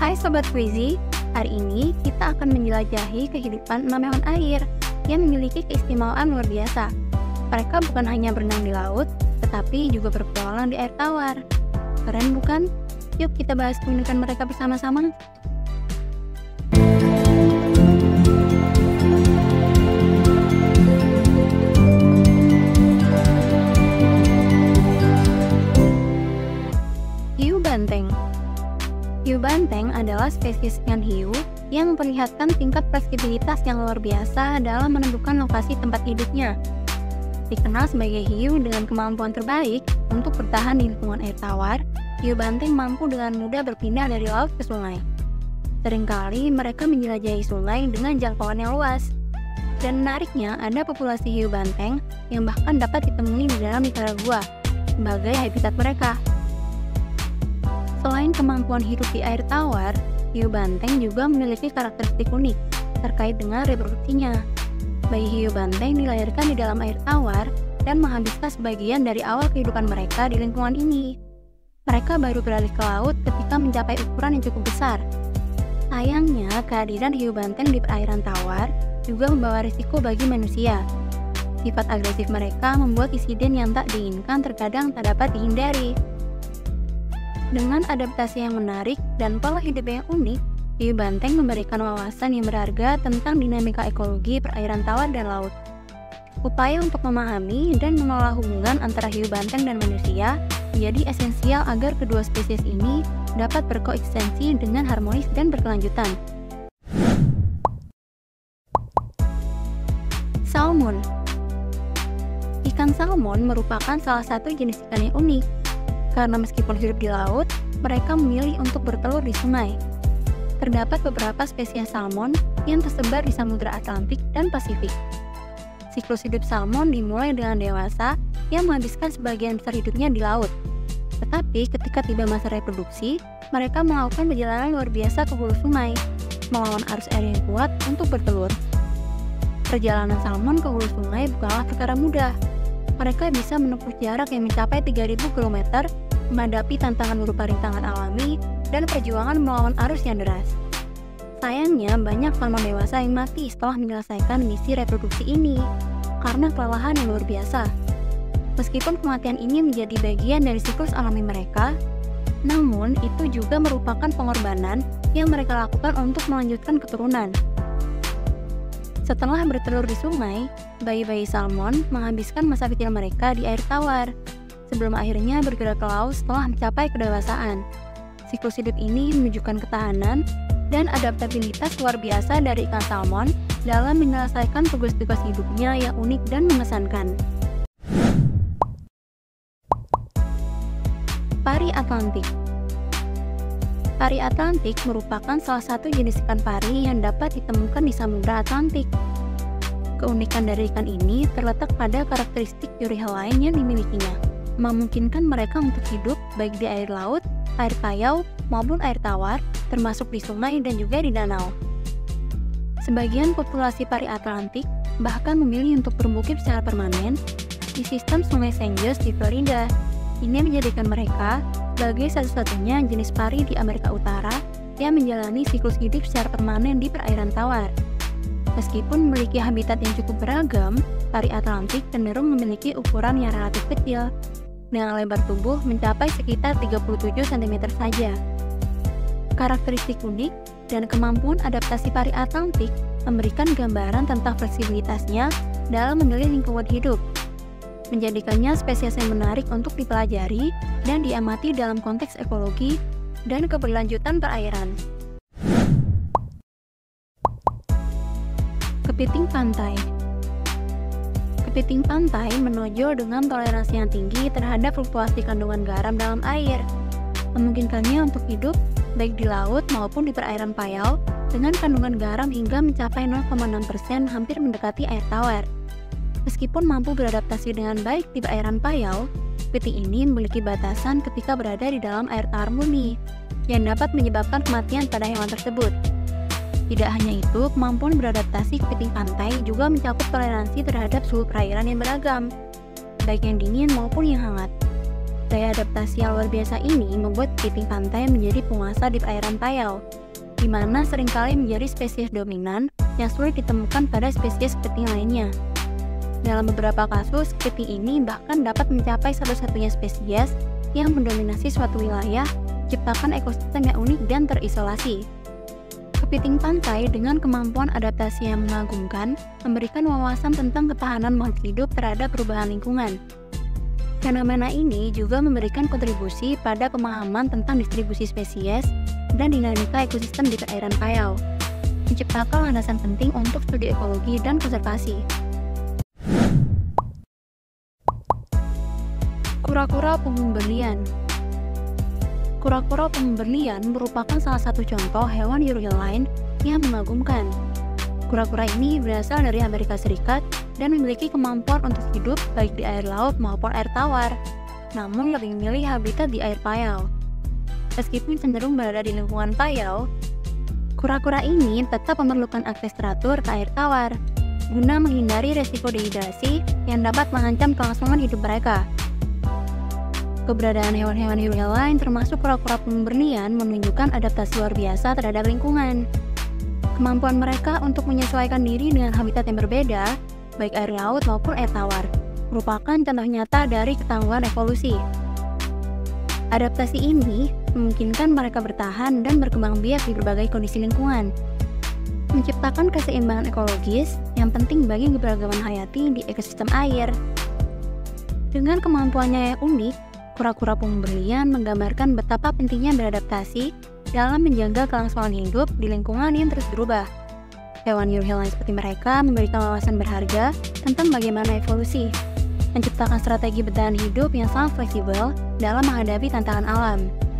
Hai Sobat Quizy, hari ini kita akan menjelajahi kehidupan 6 hewan air yang memiliki keistimewaan luar biasa. Mereka bukan hanya berenang di laut, tetapi juga berpetualang di air tawar. Keren bukan? Yuk kita bahas keunikan mereka bersama-sama. Hiu banteng. Hiu banteng adalah spesies ikan hiu yang memperlihatkan tingkat fleksibilitas yang luar biasa dalam menentukan lokasi tempat hidupnya. Dikenal sebagai hiu dengan kemampuan terbaik untuk bertahan di lingkungan air tawar, hiu banteng mampu dengan mudah berpindah dari laut ke sungai. Seringkali mereka menjelajahi sungai dengan jangkauan yang luas. Dan menariknya, ada populasi hiu banteng yang bahkan dapat ditemui di dalam Nicaragua sebagai habitat mereka. Selain kemampuan hidup di air tawar, hiu banteng juga memiliki karakteristik unik terkait dengan reproduksinya. Bayi hiu banteng dilahirkan di dalam air tawar dan menghabiskan sebagian dari awal kehidupan mereka di lingkungan ini. Mereka baru beralih ke laut ketika mencapai ukuran yang cukup besar. Sayangnya, kehadiran hiu banteng di perairan tawar juga membawa risiko bagi manusia. Sifat agresif mereka membuat insiden yang tak diinginkan terkadang tak dapat dihindari. Dengan adaptasi yang menarik dan pola hidup yang unik, hiu banteng memberikan wawasan yang berharga tentang dinamika ekologi perairan tawar dan laut. Upaya untuk memahami dan mengelola hubungan antara hiu banteng dan manusia menjadi esensial agar kedua spesies ini dapat berkoeksistensi dengan harmonis dan berkelanjutan. Salmon. Ikan salmon merupakan salah satu jenis ikan yang unik. Karena meskipun hidup di laut, mereka memilih untuk bertelur di sungai. Terdapat beberapa spesies salmon yang tersebar di Samudra Atlantik dan Pasifik. Siklus hidup salmon dimulai dengan dewasa yang menghabiskan sebagian besar hidupnya di laut. Tetapi ketika tiba masa reproduksi, mereka melakukan perjalanan luar biasa ke hulu sungai, melawan arus air yang kuat untuk bertelur. Perjalanan salmon ke hulu sungai bukanlah perkara mudah. Mereka bisa menempuh jarak yang mencapai 3.000 km, menghadapi tantangan berupa rintangan alami, dan perjuangan melawan arus yang deras. Sayangnya, banyak salmon dewasa yang mati setelah menyelesaikan misi reproduksi ini, karena kelelahan yang luar biasa. Meskipun kematian ini menjadi bagian dari siklus alami mereka, namun itu juga merupakan pengorbanan yang mereka lakukan untuk melanjutkan keturunan. Setelah bertelur di sungai, bayi-bayi salmon menghabiskan masa kecil mereka di air tawar, sebelum akhirnya bergerak ke laut setelah mencapai kedewasaan. Siklus hidup ini menunjukkan ketahanan dan adaptabilitas luar biasa dari ikan salmon dalam menyelesaikan tugas-tugas hidupnya yang unik dan mengesankan. Pari Atlantik. Pari Atlantik merupakan salah satu jenis ikan pari yang dapat ditemukan di Samudra Atlantik. Keunikan dari ikan ini terletak pada karakteristik urihal lain yang dimilikinya, memungkinkan mereka untuk hidup baik di air laut, air payau, maupun air tawar, termasuk di sungai dan juga di danau. Sebagian populasi pari Atlantik bahkan memilih untuk bermukim secara permanen di sistem sungai St. Johns di Florida. Ini menjadikan mereka sebagai satu-satunya jenis pari di Amerika Utara yang menjalani siklus hidup secara permanen di perairan tawar. Meskipun memiliki habitat yang cukup beragam, pari Atlantik cenderung memiliki ukuran yang relatif kecil, dengan lebar tubuh mencapai sekitar 37 cm saja. Karakteristik unik dan kemampuan adaptasi pari Atlantik memberikan gambaran tentang fleksibilitasnya dalam memilih lingkungan hidup, menjadikannya spesies yang menarik untuk dipelajari dan diamati dalam konteks ekologi dan keberlanjutan perairan. Kepiting pantai. Kepiting pantai menonjol dengan toleransi yang tinggi terhadap fluktuasi kandungan garam dalam air, memungkinkannya untuk hidup baik di laut maupun di perairan payau dengan kandungan garam hingga mencapai 0,6%, hampir mendekati air tawar. Meskipun mampu beradaptasi dengan baik di perairan payau, kepiting ini memiliki batasan ketika berada di dalam air tawar murni, yang dapat menyebabkan kematian pada hewan tersebut. Tidak hanya itu, kemampuan beradaptasi kepiting pantai juga mencakup toleransi terhadap suhu perairan yang beragam, baik yang dingin maupun yang hangat. Gaya adaptasi yang luar biasa ini membuat kepiting pantai menjadi penguasa di perairan Payau, di mana seringkali menjadi spesies dominan yang sulit ditemukan pada spesies kepiting lainnya. Dalam beberapa kasus, kepiting ini bahkan dapat mencapai satu-satunya spesies yang mendominasi suatu wilayah, menciptakan ekosistem yang unik dan terisolasi. Kepiting pantai dengan kemampuan adaptasi yang mengagumkan memberikan wawasan tentang ketahanan makhluk hidup terhadap perubahan lingkungan. Fenomena ini juga memberikan kontribusi pada pemahaman tentang distribusi spesies dan dinamika ekosistem di perairan Payau, menciptakan landasan penting untuk studi ekologi dan konservasi. Kura-kura punggung berlian. Kura-kura punggung berlian merupakan salah satu contoh hewan Eurasia lain yang mengagumkan. Kura-kura ini berasal dari Amerika Serikat dan memiliki kemampuan untuk hidup baik di air laut maupun air tawar, namun lebih memilih habitat di air Payau. Meskipun cenderung berada di lingkungan Payau, kura-kura ini tetap memerlukan akses teratur ke air tawar, guna menghindari resiko dehidrasi yang dapat mengancam kelangsungan hidup mereka. Keberadaan hewan-hewan Eurasia lain termasuk kura-kura punggung berlian menunjukkan adaptasi luar biasa terhadap lingkungan. Kemampuan mereka untuk menyesuaikan diri dengan habitat yang berbeda, baik air laut maupun air tawar, merupakan contoh nyata dari ketangguhan evolusi. Adaptasi ini memungkinkan mereka bertahan dan berkembang biak di berbagai kondisi lingkungan, menciptakan keseimbangan ekologis yang penting bagi keberagaman hayati di ekosistem air. Dengan kemampuannya yang unik, kura-kura punggung berlian menggambarkan betapa pentingnya beradaptasi dalam menjaga kelangsungan hidup di lingkungan yang terus berubah. Hewan Eurasia lain seperti mereka memberikan wawasan berharga tentang bagaimana evolusi, menciptakan strategi bertahan hidup yang sangat fleksibel dalam menghadapi tantangan alam.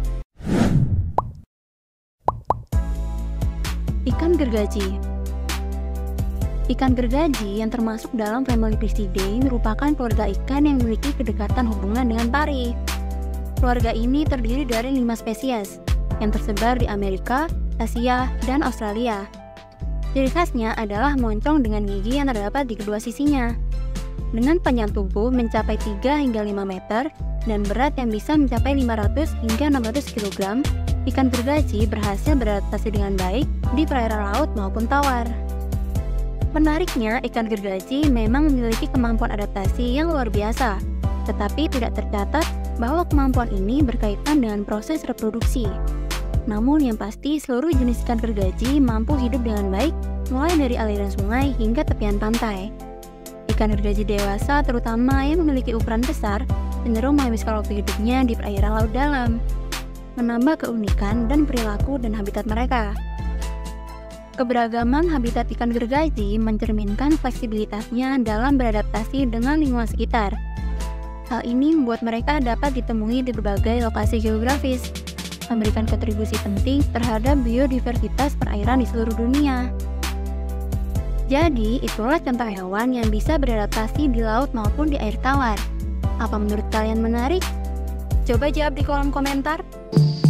Ikan gergaji. Ikan gergaji yang termasuk dalam famili Piscidae merupakan keluarga ikan yang memiliki kedekatan hubungan dengan pari. Keluarga ini terdiri dari 5 spesies yang tersebar di Amerika, Asia, dan Australia. Ciri khasnya adalah moncong dengan gigi yang terdapat di kedua sisinya. Dengan panjang tubuh mencapai 3 hingga 5 meter dan berat yang bisa mencapai 500 hingga 600 kg, ikan gergaji berhasil beradaptasi dengan baik di perairan laut maupun tawar. Menariknya, ikan gergaji memang memiliki kemampuan adaptasi yang luar biasa, tetapi tidak tercatat bahwa kemampuan ini berkaitan dengan proses reproduksi. Namun yang pasti, seluruh jenis ikan gergaji mampu hidup dengan baik, mulai dari aliran sungai hingga tepian pantai. Ikan gergaji dewasa, terutama yang memiliki ukuran besar, cenderung menghabiskan waktu hidupnya di perairan laut dalam, menambah keunikan dan perilaku dan habitat mereka. Keberagaman habitat ikan gergaji mencerminkan fleksibilitasnya dalam beradaptasi dengan lingkungan sekitar. Hal ini membuat mereka dapat ditemui di berbagai lokasi geografis, memberikan kontribusi penting terhadap biodiversitas perairan di seluruh dunia. Jadi, itulah contoh hewan yang bisa beradaptasi di laut maupun di air tawar. Apa menurut kalian menarik? Coba jawab di kolom komentar.